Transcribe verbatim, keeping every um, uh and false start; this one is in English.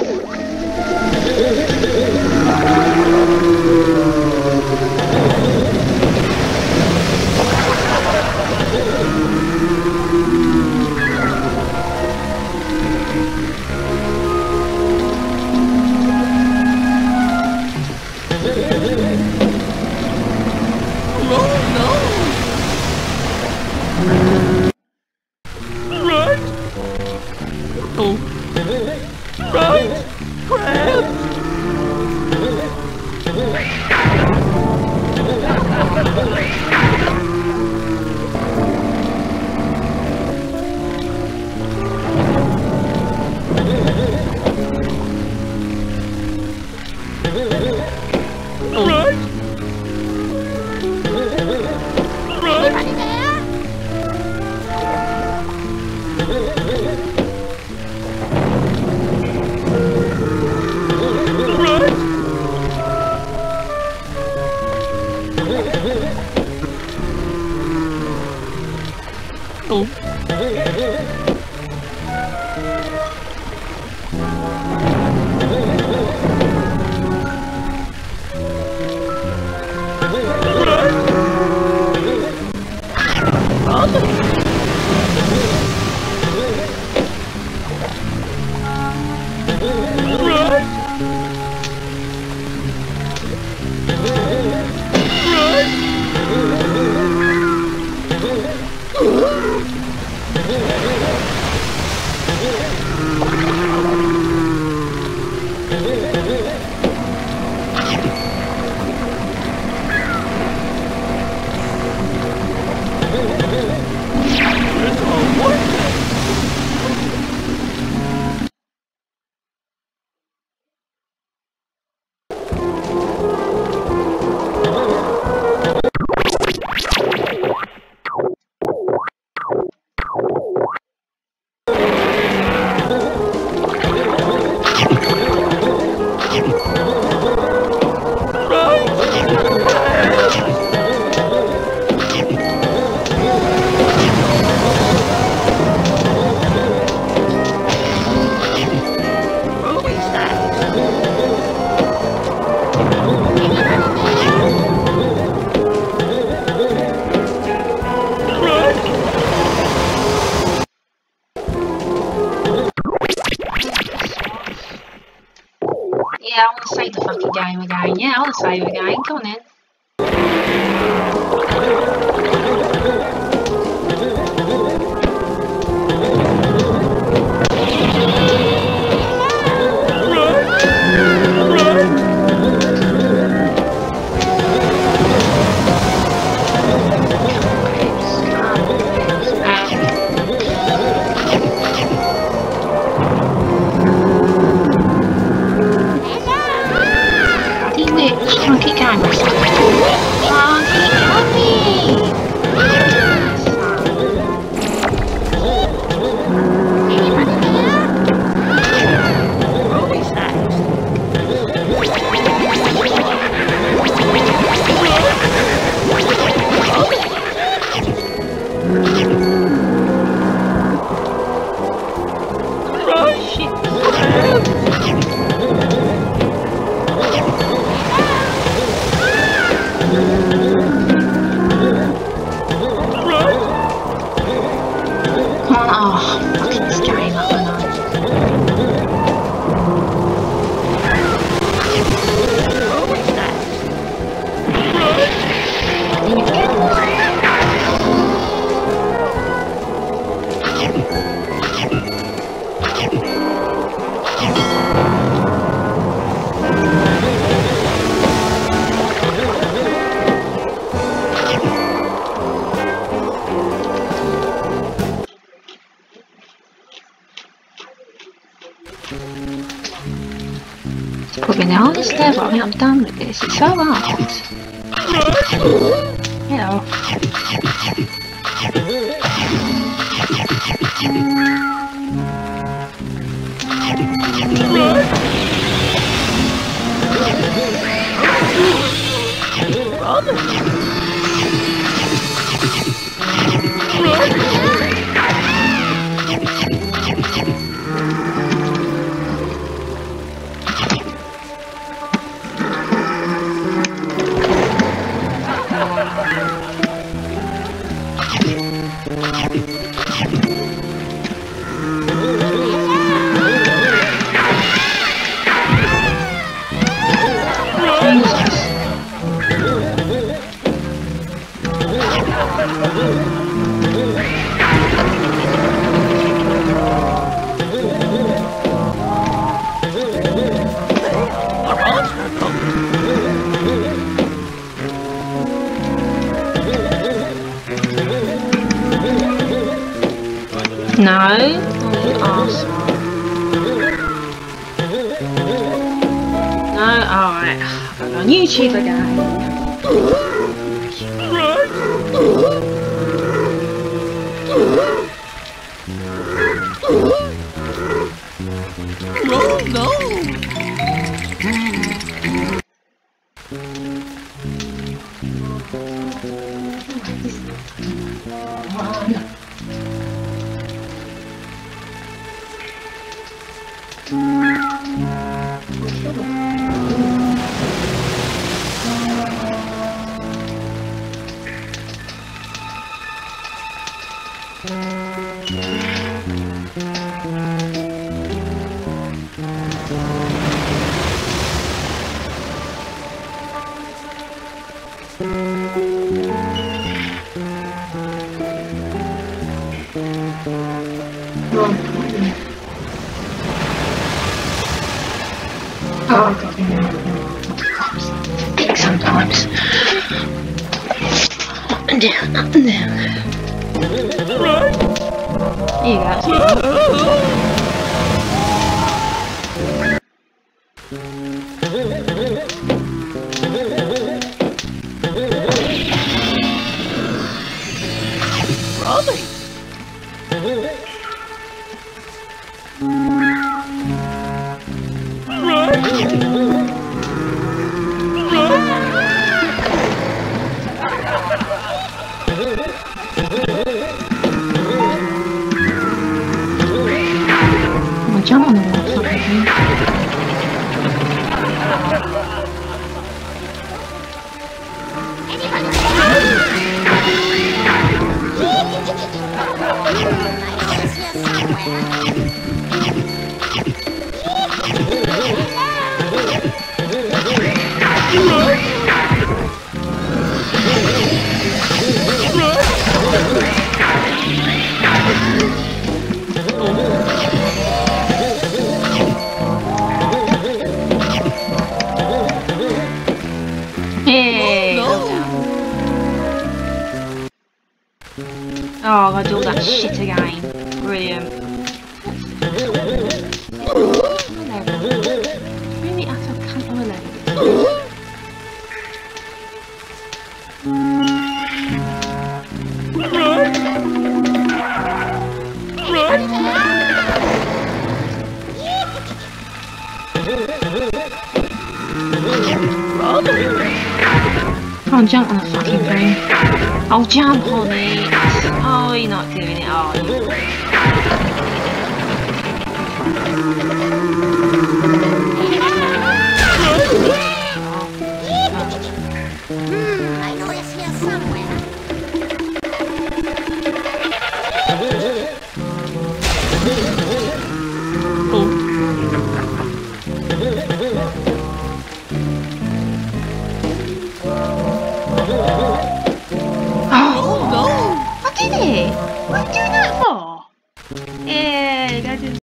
Yeah, I want to save the fucking game again. Yeah, I want to save again. Come on then. Probably the hardest level. I mean, I'm done with this. It's so hard. Hello. No. Oh, you arsehole. No, alright. I've got on YouTube again. Oh no! Oh, God. Dick sometimes. Up and down, up and down. There you go. Jump on the wall, something. Hey, oh, I gotta do all that shit again. Brilliant. Really utter cunt of a lady. Can't jump on the fucking thing. Oh, jump on it. Oh, you're not doing it, are you? Hmm, I know it's here somewhere. Oh, no! I did it! What are you doing that for?